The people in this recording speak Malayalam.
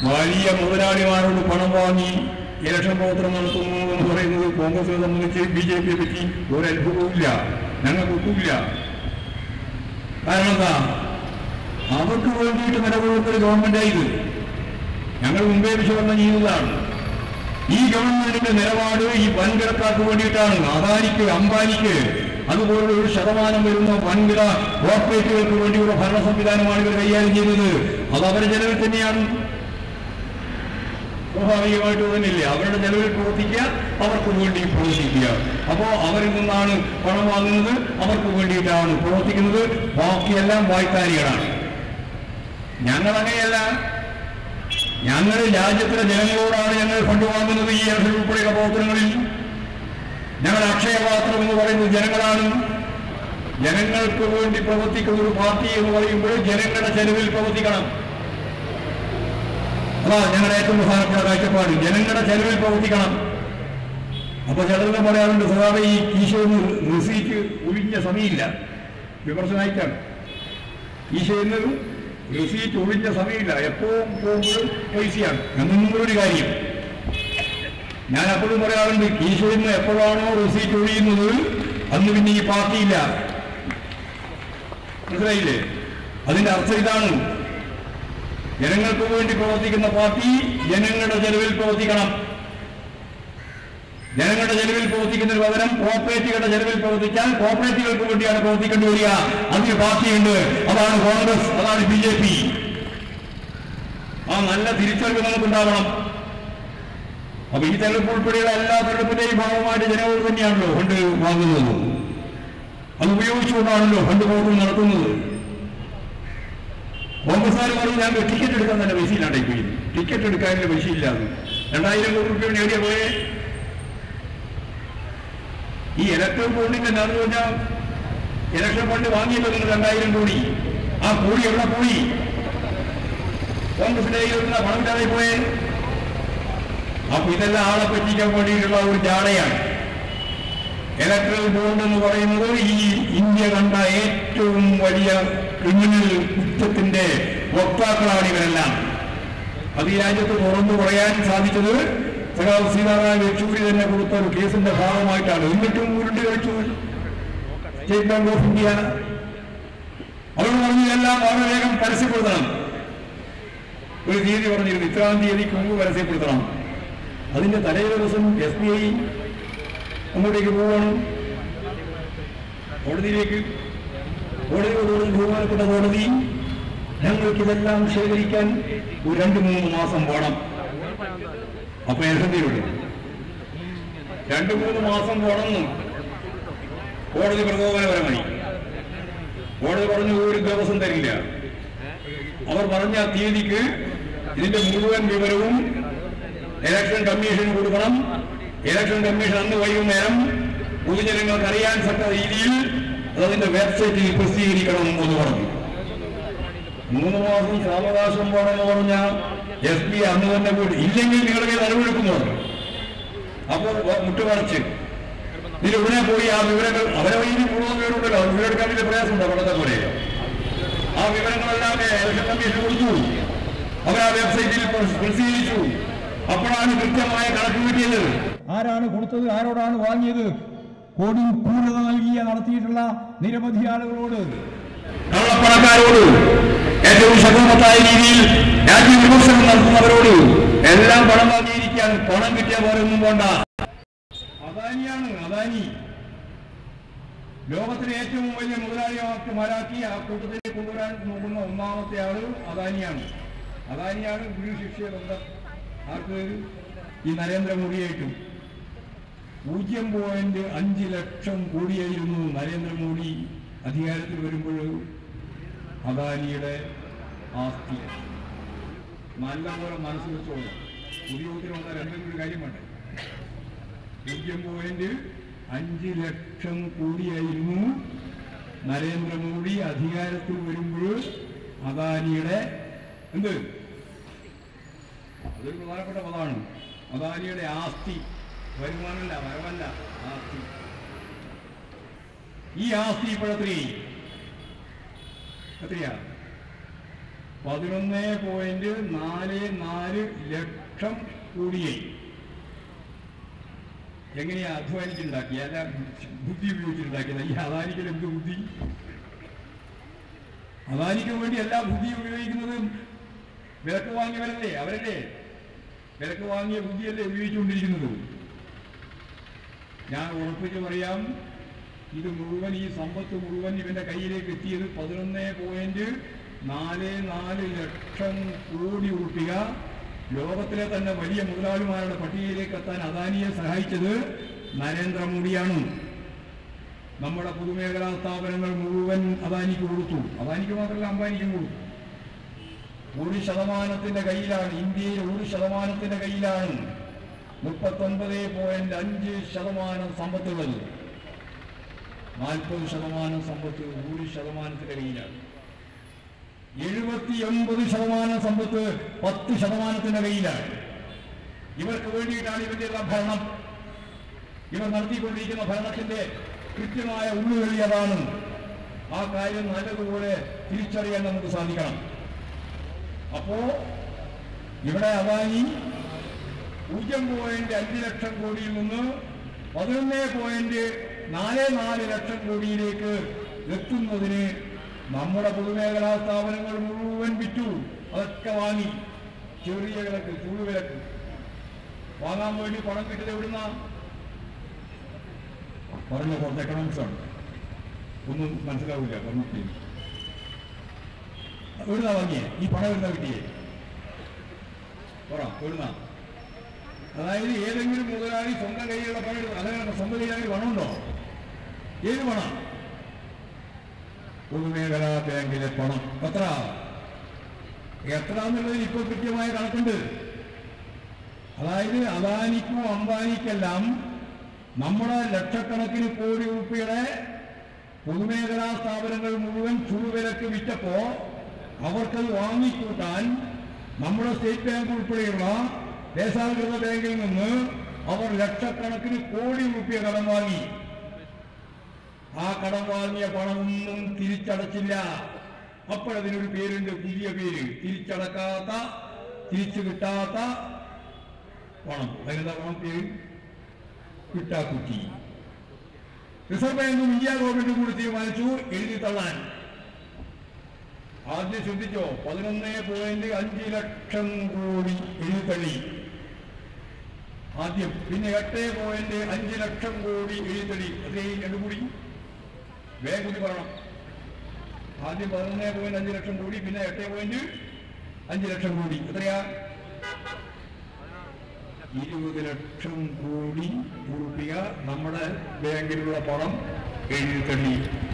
വലിയ മുതലാളിമാരോട് പണം വാങ്ങി ഇലക്ഷൻ പ്രവർത്തനം നടത്തുന്നു എന്ന് പറയുന്നത് കോൺഗ്രസിനെ സംബന്ധിച്ച് BJPയെ പറ്റി ഒരു അത്ഭുതവുമില്ല, ഞങ്ങൾക്ക് ഒട്ടുമില്ല. കാരണം എന്താ, അവർക്ക് വേണ്ടിയിട്ട് നിലകൊള്ളുന്നൊരു ഗവൺമെന്റായത്. ഞങ്ങൾ മുമ്പേ വിശകലനം ചെയ്യുന്നതാണ്. ഈ ഗവൺമെന്റിന്റെ നിലപാട് ഈ വൻകിടക്കാർക്ക് വേണ്ടിയിട്ടാണ്. അദാനിക്ക്, അംബാനിക്ക്, അതുപോലുള്ള ഒരു ശതമാനം വരുന്ന വൻകിട കോർപ്പറേറ്റുകൾക്ക് വേണ്ടിയുള്ള ഭരണ സംവിധാനമാണ് ഇവർ കൈകാര്യം ചെയ്യുന്നത്. അത് അവരുടെ ചെലവിൽ തന്നെയാണ്. സ്വാഭാവികമായിട്ട് തന്നെയില്ലേ, അവരുടെ ചെലവിൽ പ്രവർത്തിക്കുക, അവർക്ക് വേണ്ടി പ്രവർത്തിക്കുക. അപ്പോൾ അവരിൽ നിന്നാണ് പണം വാങ്ങുന്നത്, അവർക്ക് വേണ്ടിയിട്ടാണ് പ്രവർത്തിക്കുന്നത്. ബാക്കിയെല്ലാം വായ്ത്താരികളാണ്. ഞങ്ങളങ്ങനെയല്ല. ഞങ്ങൾ രാജ്യത്തിലെ ജനങ്ങളോടാണ് ഞങ്ങൾ ഫണ്ട് വാങ്ങുന്നത്. ഈ ഇലക്ഷൻ ഉൾപ്പെടെയുള്ള പ്രവർത്തനങ്ങളിൽ ഞങ്ങൾ അക്ഷയപാത്രം എന്ന് പറയുന്നത് ജനങ്ങളാണ്. ജനങ്ങൾക്ക് വേണ്ടി പ്രവർത്തിക്കുന്ന ഒരു പാർട്ടി എന്ന് പറയുമ്പോൾ ജനങ്ങളുടെ ചെലവിൽ പ്രവർത്തിക്കണം. അതാ ഞങ്ങളുടെ ഏറ്റവും പ്രധാനപ്പെട്ട കാഴ്ചപ്പാട്. ജനങ്ങളുടെ ചെലവിൽ പ്രവർത്തിക്കണം. അപ്പൊ ചിലരെല്ലാം പറയാറുണ്ട്, സാധാരണ ഈ കീശയിൽ റിസീറ്റ് ഒഴിഞ്ഞ സമയമില്ല. വിമർശനമായിട്ടാണ്. കീശയിൽ റിസീറ്റ് ഒഴിഞ്ഞ സമയമില്ല, എപ്പോഴും പോകുമ്പോഴും പൈസയാണ് എന്നൊരു കാര്യം. ഞാൻ അപ്പോഴും പറയാറുണ്ട്, കീശയിൽ നിന്ന് എപ്പോഴാണോ റിസീറ്റ് ഒഴിയുന്നത് അന്ന് പിന്നെ ഈ പാർട്ടിയില്ല. മനസ്സിലായില്ലേ? അതിന്റെ അർത്ഥം ഇതാണ്, ജനങ്ങൾക്ക് വേണ്ടി പ്രവർത്തിക്കുന്ന പാർട്ടി ജനങ്ങളുടെ ചെലവിൽ പ്രവർത്തിക്കണം. ജനങ്ങളുടെ ചെലവിൽ പ്രവർത്തിക്കുന്നതിന് പകരം കോർപ്പറേറ്റുകളുടെ ചെലവിൽ പ്രവർത്തിച്ചാൽ കോർപ്പറേറ്റുകൾക്ക് വേണ്ടിയാണ് പ്രവർത്തിക്കേണ്ടി വരിക. അതിന് പാർട്ടിയുണ്ട്. അതാണ് കോൺഗ്രസ്, അതാണ് BJP. ആ നല്ല തിരിച്ചറിവ് നമുക്കുണ്ടാവണം. അപ്പൊ ഈ തെരഞ്ഞെടുപ്പ് ഉൾപ്പെടെയുള്ള എല്ലാ തെരഞ്ഞെടുപ്പിന്റെയും ഭാഗമായിട്ട് ജനങ്ങൾ തന്നെയാണല്ലോ ഫണ്ട് വാങ്ങുന്നത്. അത് ഉപയോഗിച്ചുകൊണ്ടാണല്ലോ ഫണ്ട് പ്രവർത്തനം നടത്തുന്നത്. കോൺഗ്രസ്സുകാർ പറഞ്ഞു, ഞങ്ങൾക്ക് ടിക്കറ്റ് എടുക്കാൻ തന്നെ പൈസ ഇല്ലാണ്ടായി പോയി. ടിക്കറ്റ് എടുക്കാനുള്ള പൈസ ഇല്ലാതെ 2000 കോടി രൂപ നേടിയ പോയെ. ഈ ഇലക്ട്രൽ ബോണ്ടിന്റെ എന്താണെന്ന് പറഞ്ഞാൽ ഇലക്ഷൻ ഫണ്ട് വാങ്ങിയല്ലോ നിങ്ങൾ 2000 കോടി. ആ കോടി എവിടെ പോയി? കോൺഗ്രസിന്റെ കയ്യിലുള്ള പണം ഇല്ലാതെ പോയെ. അപ്പൊ ഇതെല്ലാം ആളെ പറ്റിക്കാൻ വേണ്ടിയിട്ടുള്ള ഒരു ജാടയാണ്. ഇലക്ട്രൽ ബോണ്ട് എന്ന് പറയുന്നത് ഈ ഇന്ത്യ കണ്ട ഏറ്റവും വലിയ ക്രിമിനൽ കുറ്റത്തിന്റെ വക്താക്കളാണ് ഇവരെല്ലാം. അത് ഈ രാജ്യത്ത് തുറന്നു പറയാൻ സാധിച്ചത് സീതാറാം യെച്ചൂരി തന്നെ കൊടുത്ത ഒരു കേസിന്റെ ഭാഗമായിട്ടാണ്. എന്നിട്ടും ഉരുണ്ട് കളിച്ചു സ്റ്റേറ്റ് ബാങ്ക് ഓഫ് ഇന്ത്യ. അവർ പറഞ്ഞു എല്ലാം വളരെ വേഗം പരസ്യപ്പെടുത്തണം. ഒരു തീയതി പറഞ്ഞിരുന്നു, ഇത്രാം തീയതിക്ക് മുമ്പ് പരസ്യപ്പെടുത്തണം. അതിന്റെ തലേ ദിവസം SBI അങ്ങോട്ടേക്ക് പോവാണ്, കോടതിയിലേക്ക്. കോടതി ബഹുമാനപ്പെട്ട കോടതി, ഞങ്ങൾക്കിതെല്ലാം ശേഖരിക്കാൻ ഒരു 2-3 മാസം വേണം. അപ്പൊ എന്തെങ്കിലും 2-3 മാസം വേണമെന്നും കോടതി പ്രകോപനപരമായി. കോടതി പറഞ്ഞു ഒരു ദിവസം തരില്ല. അവർ പറഞ്ഞ തീയതിക്ക് ഇതിന്റെ മുഴുവൻ വിവരവും ഇലക്ഷൻ കമ്മീഷന് കൊടുക്കണം. ഇലക്ഷൻ കമ്മീഷൻ അന്ന് വൈകുന്നേരം പൊതുജനങ്ങൾക്ക് അറിയാൻ തക്ക രീതിയിൽ അതിന്റെ വെബ്സൈറ്റിൽ പ്രസിദ്ധീകരിക്കണം എന്ന് പറഞ്ഞു. 3 മാസം സാവകാശം വേണമെന്ന് പറഞ്ഞ SBI അന്ന് തന്നെ പോയിട്ട് ഇല്ലെങ്കിൽ നിങ്ങളുടെ നടപടിയെടുക്കുന്നു പറഞ്ഞു. അപ്പോൾ മുട്ടുപറച്ച് ഇതിലൂടെ പോയി ആ വിവരങ്ങൾ അവരെ വൈകി കൂടുതൽ പേരുണ്ടല്ലോ, വിവരമെടുക്കാൻ വലിയ പ്രയാസമുണ്ടോ പണ്ടത്തെ പോലെ. ആ വിവരങ്ങളെല്ലാം ഇലക്ഷൻ കമ്മീഷൻ കൊടുത്തു. അവർ ആ വെബ്സൈറ്റിൽ പ്രസിദ്ധീകരിച്ചു. അപ്പോഴാണ് കൃത്യമായ കണക്ക് കിട്ടിയത്. ആരാണ് കൊടുത്തത്, ആരോടാണ് വാങ്ങിയത്, കോടി പൂർണ്ണത നൽകിയ നടത്തിയിട്ടുള്ള നിരവധി ആളുകളോട്, കള്ളപ്പണക്കാരോട്, ഏറ്റവും ശക്തമായ രീതിയിൽ രാജ്യ വിമർശനം നടത്തുന്നവരോട് എല്ലാം പണം വാങ്ങിയിരിക്കാൻ. പണം കിട്ടിയ പോലെ ഒന്നും വേണ്ട. അദാനിയാണ്. അദാനി ലോകത്തിലെ ഏറ്റവും വലിയ മുതലാളിമാരാക്കി ആ കൂട്ടത്തിലേക്ക് കൊണ്ടുവരാൻ നോക്കുന്ന ഒന്നാമത്തെ ആള് അദാനിയാണ്. അദാനിയാണ് ഗുരു ശിഷ്യ ബന്ധം. ആർക്ക്? ഈ നരേന്ദ്രമോദിയായിട്ടും. 0.5 ലക്ഷം കോടിയായിരുന്നു നരേന്ദ്രമോദി അധികാരത്തിൽ വരുമ്പോൾ അദാനിയുടെ ആസ്തി. നല്ലപോലെ മനസ്സിൽ വെച്ചോളൂ. ഉദ്യോഗത്തിന് വന്നാൽ എന്തെങ്കിലും കാര്യം വേണ്ടേ? 0.5 ലക്ഷം കോടിയായിരുന്നു നരേന്ദ്രമോദി അധികാരത്തിൽ വരുമ്പോൾ അദാനിയുടെ എന്ത്? അതൊരു പ്രധാനപ്പെട്ട പദമാണ്. അദാനിയുടെ ആസ്തി. വരുമാനമല്ല, വരവല്ല, ആസ്തി. ഈ ആസ്തി ഇപ്പോഴെത്രയാ? 11.44 ലക്ഷം കോടിയായി. എങ്ങനെയാ അധ്വാനിച്ചുണ്ടാക്കി? അല്ല ബുദ്ധി ഉപയോഗിച്ചിട്ടുണ്ടാക്കിയത്. ഈ അദാനിക്കൽ എന്ത് ബുദ്ധി? അദാനിക്ക് വേണ്ടി എല്ലാ ബുദ്ധി ഉപയോഗിക്കുന്നത് വിലക്ക് വാങ്ങിയവരല്ലേ? അവരല്ലേ വിലക്ക് വാങ്ങിയ ബുദ്ധിയല്ലേ ഉപയോഗിച്ചുകൊണ്ടിരിക്കുന്നത്? ഞാൻ ഉറപ്പിച്ച് പറയാം, ഇത് മുഴുവൻ, ഈ സമ്പത്ത് മുഴുവൻ ഇവന്റെ കയ്യിലേക്ക് എത്തിയത് 11.44 ലക്ഷം കോടി രൂപ. ലോകത്തിലെ തന്നെ വലിയ മുതലാളിമാരുടെ പട്ടികയിലേക്ക് എത്താൻ അദാനിയെ സഹായിച്ചത് നരേന്ദ്രമോദിയാണ്. നമ്മുടെ പൊതുമേഖലാ സ്ഥാപനങ്ങൾ മുഴുവൻ അദാനിക്ക് കൊടുത്തു. അദാനിക്ക് മാത്രമല്ല, അംബാനിക്കും കൊടുത്തു. 1% കയ്യിലാണ്, ഇന്ത്യയിൽ 1% കയ്യിലാണ് 39.5% സമ്പത്തുകൾ. 40% സമ്പത്ത് 1% കയ്യിലാണ്. 79% സമ്പത്ത് 10% കയ്യിലാണ്. ഇവർക്ക് വേണ്ടിയിട്ടാണ് ഇവന്റെ ഭരണം. ഇവർ നടത്തിക്കൊണ്ടിരിക്കുന്ന ഭരണത്തിന്റെ കൃത്യമായ ഉള്ളുകളി അതാണ്. ആ കാര്യം നല്ലതുപോലെ തിരിച്ചറിയാൻ നമുക്ക് സാധിക്കണം. അപ്പോ ഇവിടെ അദാനി 0.5 ലക്ഷം കോടിയിൽ നിന്ന് 11.44 ലക്ഷം കോടിയിലേക്ക് എത്തുന്നതിന് നമ്മുടെ പൊതുമേഖലാ സ്ഥാപനങ്ങൾ മുഴുവൻ വിറ്റു. അതൊക്കെ വാങ്ങി. ചെറിയ വിലക്ക്, ചൂടുവിലക്ക് വാങ്ങാൻ വേണ്ടി പണം കിട്ടിയത് എവിടുന്ന? പറഞ്ഞ കുറച്ച് എക്കണോമിക്സാണ്, ഒന്നും മനസ്സിലാവില്ല. പറഞ്ഞിട്ട് എവിടുന്ന വാങ്ങിയേ? ഈ പണം എവിടുന്ന കിട്ടിയേ? പറ, എവിടുന്ന? അതായത് ഏതെങ്കിലും മുതലാളി സ്വന്തം കയ്യിലുള്ള പണം എടുക്കും. അതങ്ങനെ സ്വന്തം കയ്യിലാണെങ്കിൽ പണമുണ്ടോ? ഏത് പണം? പൊതുമേഖലാ ബാങ്കിലെ പണം. എത്ര എന്നുള്ളതിന് ഇപ്പോൾ കൃത്യമായ കണക്കുണ്ട്. അതായത് അദാനിക്കും അംബാനിക്കെല്ലാം നമ്മുടെ ലക്ഷക്കണക്കിന് കോടി രൂപയുടെ പൊതുമേഖലാ സ്ഥാപനങ്ങൾ മുഴുവൻ ചുടുവിലക്ക് വിറ്റപ്പോ അവർക്കത് വാങ്ങിക്കൂട്ടാൻ നമ്മുടെ സ്റ്റേറ്റ് ബാങ്ക് ഉൾപ്പെടെയുള്ള ദേശാധികൃത ബാങ്കിൽ നിന്ന് അവർ ലക്ഷക്കണക്കിന് കോടി രൂപ കടം വാങ്ങി. ആ കടം വാങ്ങിയ പണമൊന്നും തിരിച്ചടച്ചില്ല. അപ്പോഴതിനൊരു പേരുണ്ട്, പുതിയ പേര്, തിരിച്ചടക്കാത്ത, തിരിച്ചു കിട്ടാത്ത പണം. അതിനെന്താ പണം? പേര് കിട്ടാക്കുറ്റി. റിസർവ് ബാങ്കും ഇന്ത്യ ഗവൺമെന്റും കൂടി തീരുമാനിച്ചു എഴുതി തള്ളാൻ. ആദ്യം ശ്രദ്ധിച്ചോ, 11.5 ലക്ഷം കോടി എഴുതി തള്ളി ആദ്യം. പിന്നെ 8.5 ലക്ഷം കോടി എഴുതി തള്ളി. അത്രയും രണ്ടും കൂടി വേഗം കൂടി പറയണം. ആദ്യം 11.5 ലക്ഷം കോടി, പിന്നെ 8.5 ലക്ഷം കോടി. എത്രയാ? 20 ലക്ഷം കോടി രൂപ നമ്മുടെ ബാങ്കിലുള്ള പണം എഴുതി തള്ളി.